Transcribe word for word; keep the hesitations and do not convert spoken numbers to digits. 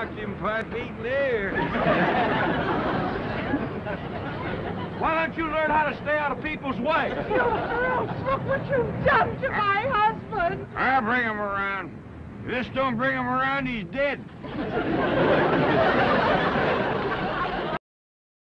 knocked him five feet in the air. Why don't you learn how to stay out of people's way? You girls, look what you've done to my husband. I'll bring him around. If this don't bring him around, he's dead.